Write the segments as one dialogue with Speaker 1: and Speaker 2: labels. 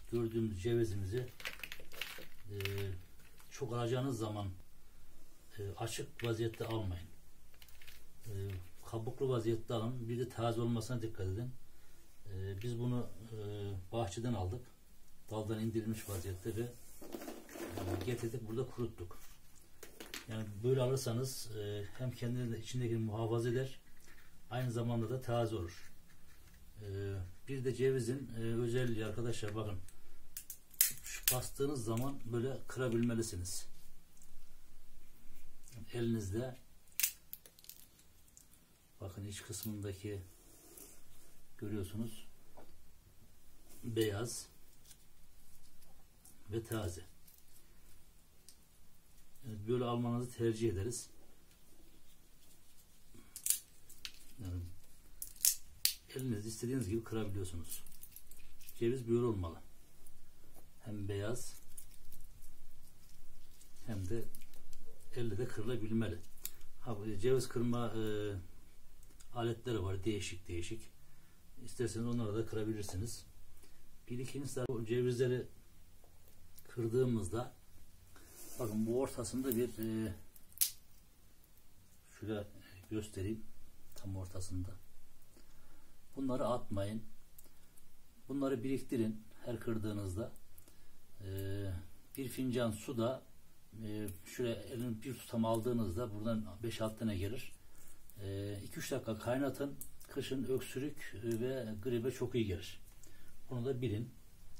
Speaker 1: gördüğümüz cevizimizi çok alacağınız zaman açık vaziyette almayın. Kabuklu vaziyette alın. Bir de taze olmasına dikkat edin. Biz bunu bahçeden aldık. Daldan indirilmiş vaziyette ve getirdik burada kuruttuk. Yani böyle alırsanız hem kendini içindeki muhafaza eder, aynı zamanda da taze olur. Bir de cevizin özelliği arkadaşlar, bakın şu bastığınız zaman böyle kırabilmelisiniz. Elinizde bakın iç kısmındaki görüyorsunuz, beyaz ve taze. Yani böyle almanızı tercih ederiz. Yani elinizde istediğiniz gibi kırabiliyorsunuz. Ceviz böyle olmalı. Hem beyaz hem de elle de kırılabilmeli. Ceviz kırma aletleri var, değişik. İsterseniz onları da kırabilirsiniz. Bir ikincisi, bu cevizleri kırdığımızda bakın bu ortasında bir şöyle göstereyim, tam ortasında. Bunları atmayın. Bunları biriktirin her kırdığınızda. Bir fincan suda şöyle elini bir tutam aldığınızda buradan 5-6 tane gelir. 2-3 dakika kaynatın. Kışın öksürük ve gribe çok iyi gelir. Bunu da bilin.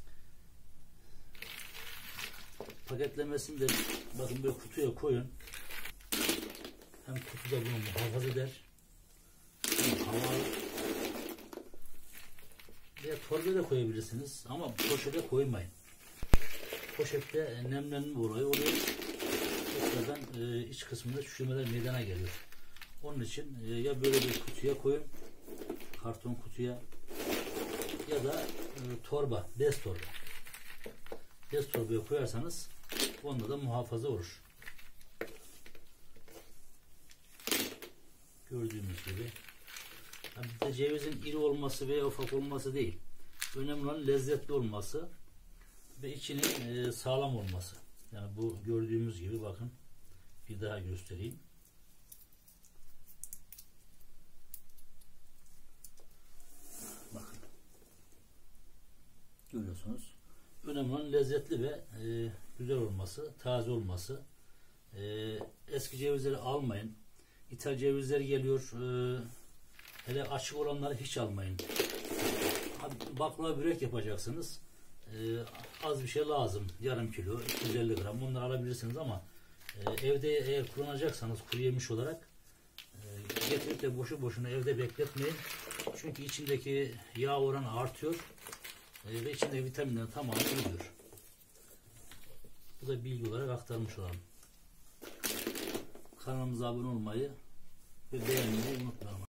Speaker 1: Paketlemesini de bakın böyle kutuya koyun. Hem kutuda bunu muhafaza eder. Hem havalı. Veya torbaya da koyabilirsiniz ama poşete koymayın. Poşette nemlenme olayı oluyor. Tekrardan iç kısmında çürümeler meydana geliyor. Onun için ya böyle bir kutuya koyun, karton kutuya, ya da torba, bez torba. Bez torbaya koyarsanız onda da muhafaza olur. Gördüğünüz gibi. Bir de cevizin iri olması veya ufak olması değil. Önemli olan lezzetli olması ve içinin sağlam olması. Yani bu gördüğümüz gibi, bakın bir daha göstereyim. Bakın. Görüyorsunuz. Önemli olan lezzetli ve güzel olması, taze olması. Eski cevizleri almayın. İthal cevizler geliyor. Hele açık olanları hiç almayın. Baklava börek yapacaksınız. Az bir şey lazım. Yarım kilo, 250 gram. Bunları alabilirsiniz ama evde eğer kullanacaksanız kuru yemiş olarak getirip de boşu boşuna evde bekletmeyin. Çünkü içindeki yağ oranı artıyor. Ve içinde vitaminler tamamı gidiyor. Bu da bilgi olarak aktarmış olalım. Kanalımıza abone olmayı ve beğenmeyi unutmayın.